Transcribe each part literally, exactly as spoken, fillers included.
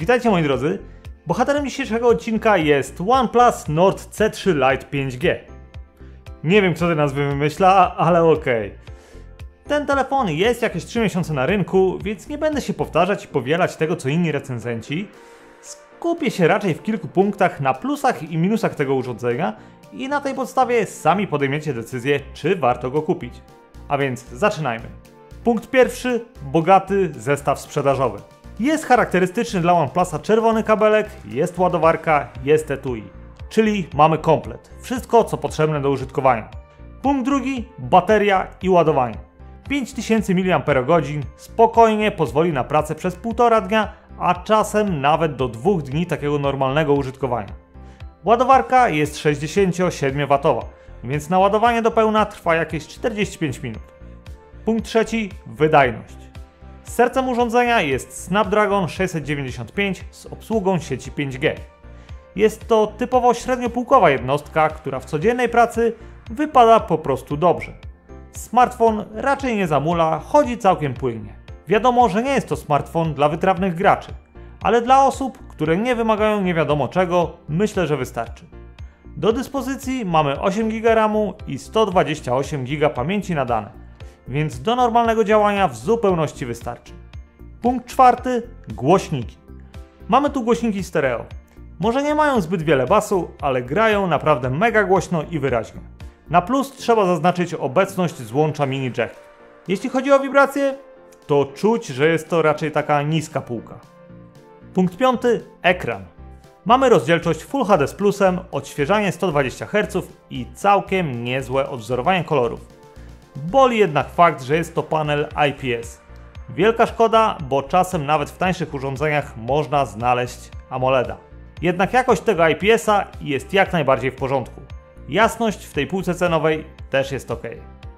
Witajcie moi drodzy, bohaterem dzisiejszego odcinka jest OnePlus Nord C trzy Lite pięć G. Nie wiem kto te nazwy wymyśla, ale okej. Okay. Ten telefon jest jakieś trzy miesiące na rynku, więc nie będę się powtarzać i powielać tego co inni recenzenci. Skupię się raczej w kilku punktach na plusach i minusach tego urządzenia i na tej podstawie sami podejmiecie decyzję, czy warto go kupić. A więc zaczynajmy. Punkt pierwszy. Bogaty zestaw sprzedażowy. Jest charakterystyczny dla OnePlusa czerwony kabelek, jest ładowarka, jest etui. Czyli mamy komplet. Wszystko co potrzebne do użytkowania. Punkt drugi. Bateria i ładowanie. pięć tysięcy miliamperogodzin spokojnie pozwoli na pracę przez półtora dnia, a czasem nawet do dwóch dni takiego normalnego użytkowania. Ładowarka jest sześćdziesięciosiedmiowatowa, więc naładowanie do pełna trwa jakieś czterdzieści pięć minut. Punkt trzeci. Wydajność. Sercem urządzenia jest Snapdragon sześćset dziewięćdziesiąt pięć z obsługą sieci pięć G. Jest to typowo średniopółkowa jednostka, która w codziennej pracy wypada po prostu dobrze. Smartfon raczej nie zamula, chodzi całkiem płynnie. Wiadomo, że nie jest to smartfon dla wytrawnych graczy, ale dla osób, które nie wymagają nie wiadomo czego, myślę, że wystarczy. Do dyspozycji mamy osiem giga ramu i sto dwadzieścia osiem giga pamięci na dane. Więc do normalnego działania w zupełności wystarczy. Punkt czwarty. Głośniki. Mamy tu głośniki stereo. Może nie mają zbyt wiele basu, ale grają naprawdę mega głośno i wyraźnie. Na plus trzeba zaznaczyć obecność złącza mini jack. Jeśli chodzi o wibracje, to czuć, że jest to raczej taka niska półka. Punkt piąty. Ekran. Mamy rozdzielczość Full H D z plusem, odświeżanie sto dwadzieścia herców i całkiem niezłe odwzorowanie kolorów. Boli jednak fakt, że jest to panel I P S. Wielka szkoda, bo czasem nawet w tańszych urządzeniach można znaleźć AMOLEDa. Jednak jakość tego I P S-a jest jak najbardziej w porządku. Jasność w tej półce cenowej też jest ok.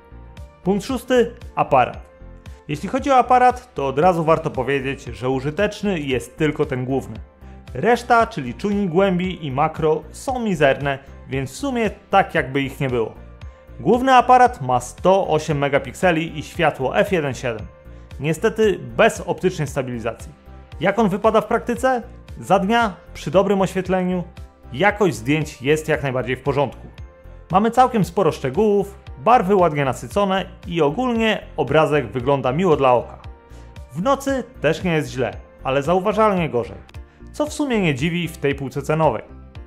Punkt szósty. Aparat. Jeśli chodzi o aparat, to od razu warto powiedzieć, że użyteczny jest tylko ten główny. Reszta, czyli czujnik głębi i makro są mizerne, więc w sumie tak jakby ich nie było. Główny aparat ma sto osiem megapikseli i światło f jeden przecinek siedem. Niestety bez optycznej stabilizacji. Jak on wypada w praktyce? Za dnia, przy dobrym oświetleniu, jakość zdjęć jest jak najbardziej w porządku. Mamy całkiem sporo szczegółów, barwy ładnie nasycone i ogólnie obrazek wygląda miło dla oka. W nocy też nie jest źle, ale zauważalnie gorzej. Co w sumie nie dziwi w tej półce cenowej.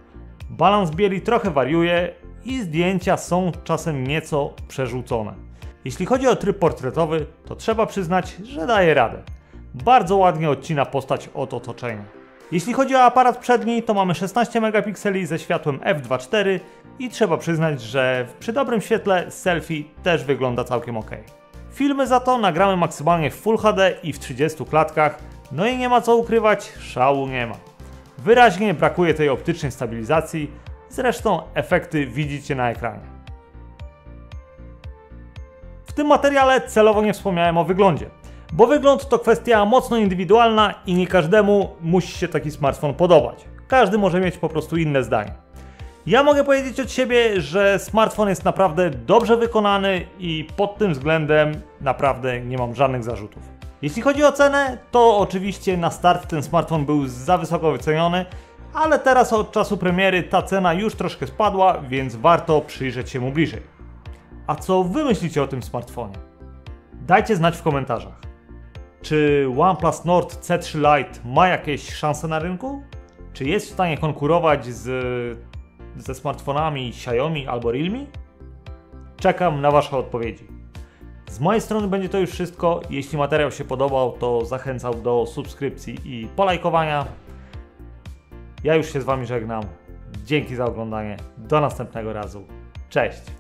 Balans bieli trochę wariuje i zdjęcia są czasem nieco przerzucone. Jeśli chodzi o tryb portretowy, to trzeba przyznać, że daje radę. Bardzo ładnie odcina postać od otoczenia. Jeśli chodzi o aparat przedni, to mamy szesnaście megapikseli ze światłem f dwa przecinek cztery i trzeba przyznać, że przy dobrym świetle selfie też wygląda całkiem ok. Filmy za to nagramy maksymalnie w Full H D i w trzydziestu klatkach, no i nie ma co ukrywać, szału nie ma. Wyraźnie brakuje tej optycznej stabilizacji, zresztą efekty widzicie na ekranie. W tym materiale celowo nie wspomniałem o wyglądzie, bo wygląd to kwestia mocno indywidualna i nie każdemu musi się taki smartfon podobać. Każdy może mieć po prostu inne zdanie. Ja mogę powiedzieć od siebie, że smartfon jest naprawdę dobrze wykonany i pod tym względem naprawdę nie mam żadnych zarzutów. Jeśli chodzi o cenę, to oczywiście na start ten smartfon był za wysoko wyceniony, ale teraz od czasu premiery ta cena już troszkę spadła, więc warto przyjrzeć się mu bliżej. A co wy myślicie o tym smartfonie? Dajcie znać w komentarzach. Czy OnePlus Nord C trzy Lite ma jakieś szanse na rynku? Czy jest w stanie konkurować z, ze smartfonami Xiaomi albo Realme? Czekam na wasze odpowiedzi. Z mojej strony będzie to już wszystko. Jeśli materiał się podobał, to zachęcam do subskrypcji i polajkowania. Ja już się z wami żegnam. Dzięki za oglądanie. Do następnego razu. Cześć!